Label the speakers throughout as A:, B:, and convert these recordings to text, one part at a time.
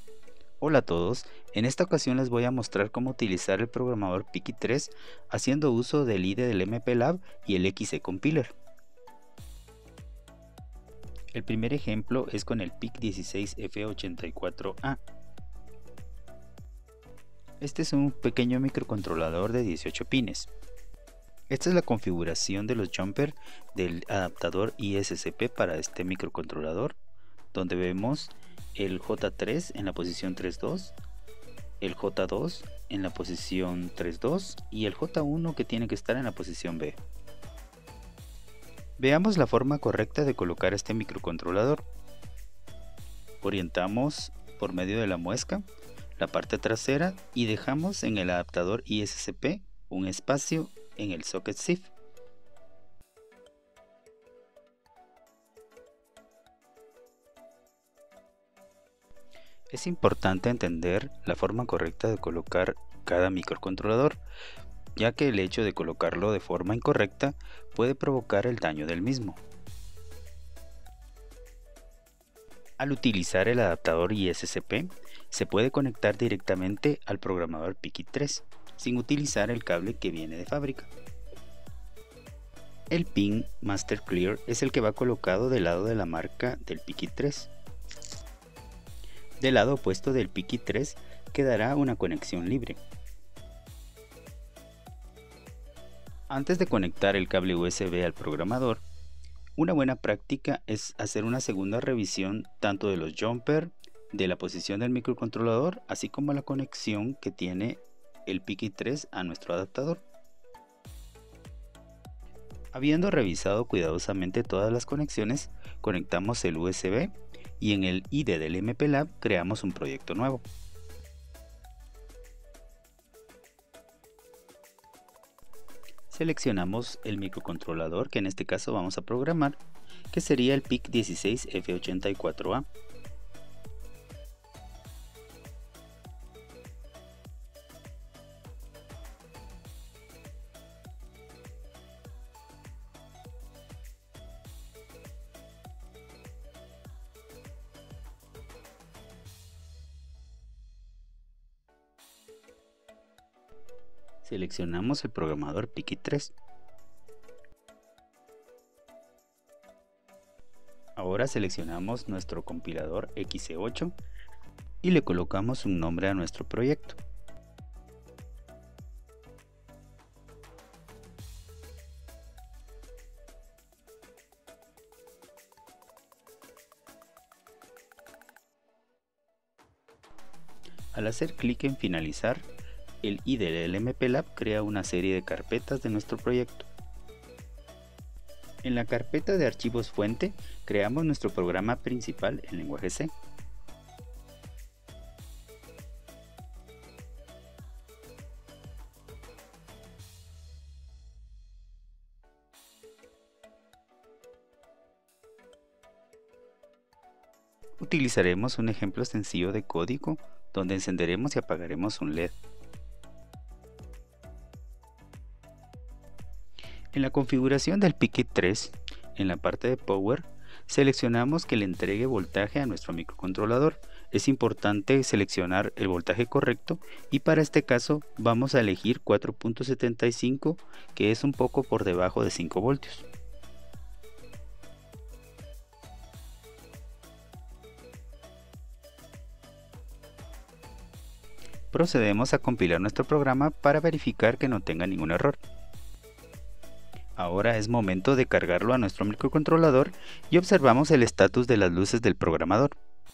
A: Hola a todos, en esta ocasión les voy a mostrar cómo utilizar el programador Piki3 haciendo uso del IDE del MPLAB y el XC Compiler. El primer ejemplo es con el PIC16F84A. Este es un pequeño microcontrolador de 18 pines. Esta es la configuración de los jumper del adaptador ISCP para este microcontrolador, donde vemos el J3 en la posición 3.2, el J2 en la posición 3.2 y el J1 que tiene que estar en la posición B. Veamos la forma correcta de colocar este microcontrolador. Orientamos por medio de la muesca la parte trasera y dejamos en el adaptador ISCP un espacio en el socket SIF. Es importante entender la forma correcta de colocar cada microcontrolador, ya que el hecho de colocarlo de forma incorrecta puede provocar el daño del mismo. Al utilizar el adaptador ISCP, se puede conectar directamente al programador Piki3, sin utilizar el cable que viene de fábrica. El pin Master Clear es el que va colocado del lado de la marca del Piki3. Del lado opuesto del Piki3 quedará una conexión libre. Antes de conectar el cable USB al programador, una buena práctica es hacer una segunda revisión tanto de los jumper, de la posición del microcontrolador, así como la conexión que tiene el Piki3 a nuestro adaptador. Habiendo revisado cuidadosamente todas las conexiones, conectamos el USB y en el IDE del MPLAB creamos un proyecto nuevo. Seleccionamos el microcontrolador que en este caso vamos a programar, que sería el PIC16F84A. Seleccionamos el programador Piki3. Ahora seleccionamos nuestro compilador XC8 y le colocamos un nombre a nuestro proyecto. Al hacer clic en finalizar, el IDE del MPLAB crea una serie de carpetas de nuestro proyecto. En la carpeta de archivos fuente creamos nuestro programa principal en lenguaje C. Utilizaremos un ejemplo sencillo de código donde encenderemos y apagaremos un LED. En la configuración del Piki3, en la parte de Power, seleccionamos que le entregue voltaje a nuestro microcontrolador. Es importante seleccionar el voltaje correcto y para este caso vamos a elegir 4.75, que es un poco por debajo de 5 voltios. Procedemos a compilar nuestro programa para verificar que no tenga ningún error. Ahora es momento de cargarlo a nuestro microcontrolador y observamos el estatus de las luces del programador.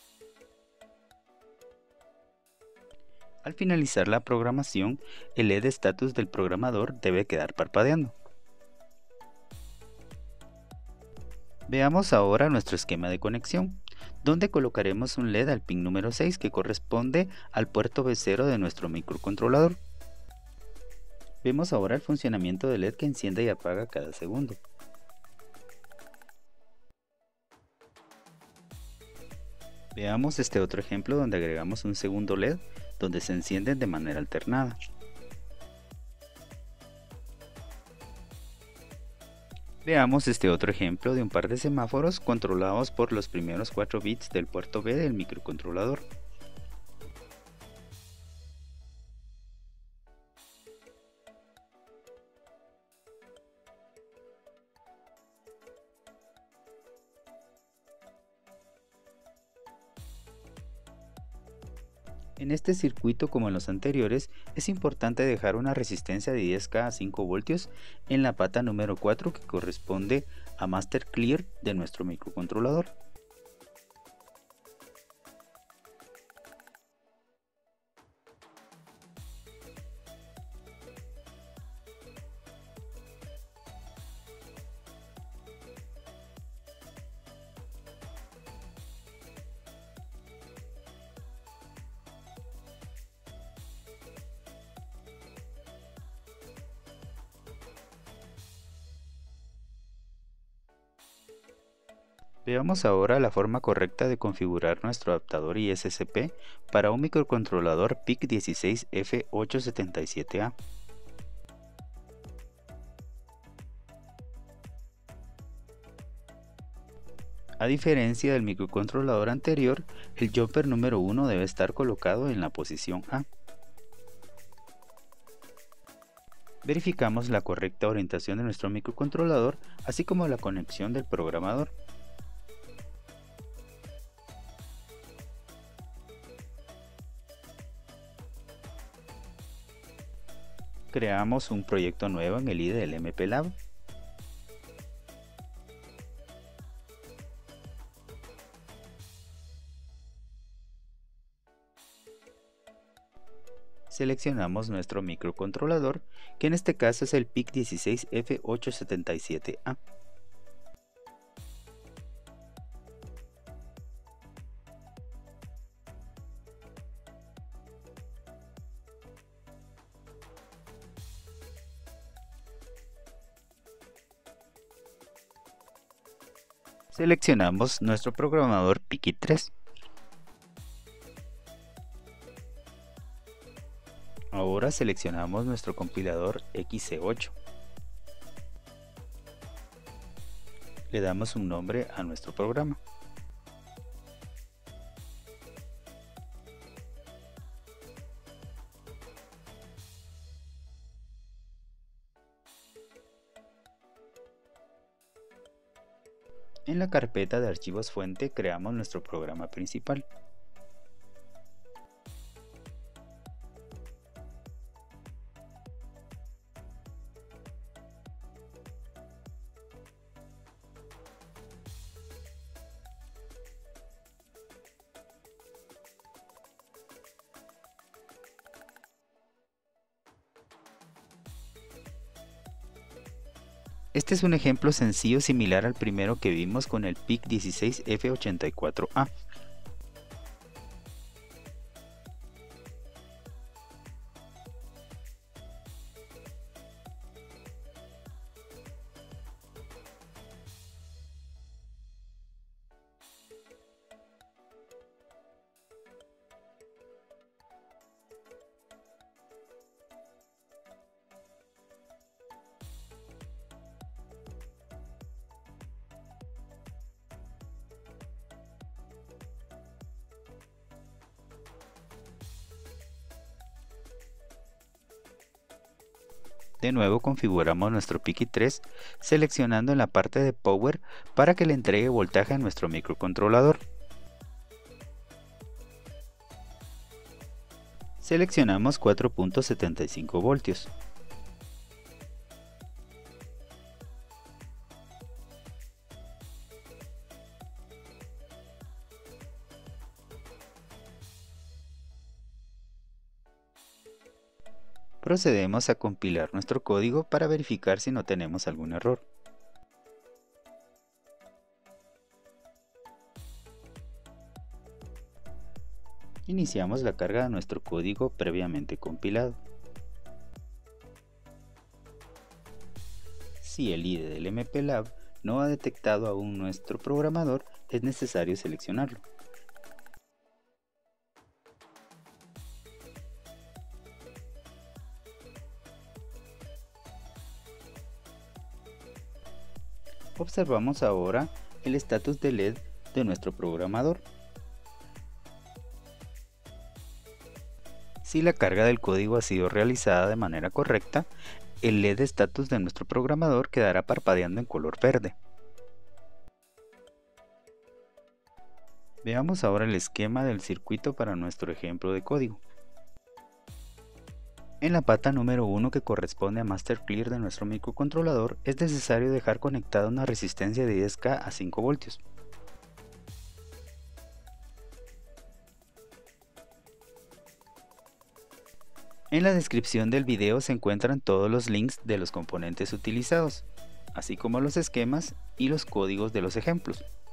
A: Al finalizar la programación, el LED status del programador debe quedar parpadeando. Veamos ahora nuestro esquema de conexión, donde colocaremos un LED al pin número 6 que corresponde al puerto B0 de nuestro microcontrolador. Vemos ahora el funcionamiento del LED que enciende y apaga cada segundo. Veamos este otro ejemplo donde agregamos un segundo LED donde se encienden de manera alternada. Veamos este otro ejemplo de un par de semáforos controlados por los primeros 4 bits del puerto B del microcontrolador. En este circuito, como en los anteriores, es importante dejar una resistencia de 10K a 5 voltios en la pata número 4 que corresponde a Master Clear de nuestro microcontrolador. Veamos ahora la forma correcta de configurar nuestro adaptador ISSP para un microcontrolador PIC16F877A. A diferencia del microcontrolador anterior, el jumper número 1 debe estar colocado en la posición A. Verificamos la correcta orientación de nuestro microcontrolador, así como la conexión del programador. Creamos un proyecto nuevo en el IDE del MPLAB. Seleccionamos nuestro microcontrolador, que en este caso es el PIC16F877A. Seleccionamos nuestro programador PIC3. Ahora seleccionamos nuestro compilador XC8. Le damos un nombre a nuestro programa. En la carpeta de archivos fuente creamos nuestro programa principal. Este es un ejemplo sencillo similar al primero que vimos con el PIC16F84A. De nuevo configuramos nuestro PIC3 seleccionando en la parte de Power para que le entregue voltaje a nuestro microcontrolador. Seleccionamos 4.75 voltios. Procedemos a compilar nuestro código para verificar si no tenemos algún error. Iniciamos la carga de nuestro código previamente compilado. Si el IDE del MPLAB no ha detectado aún nuestro programador, es necesario seleccionarlo. Observamos ahora el estatus de LED de nuestro programador. Si la carga del código ha sido realizada de manera correcta, el LED estatus de nuestro programador quedará parpadeando en color verde. Veamos ahora el esquema del circuito para nuestro ejemplo de código. En la pata número 1, que corresponde a Master Clear de nuestro microcontrolador, es necesario dejar conectada una resistencia de 10K a 5 voltios. En la descripción del video se encuentran todos los links de los componentes utilizados, así como los esquemas y los códigos de los ejemplos.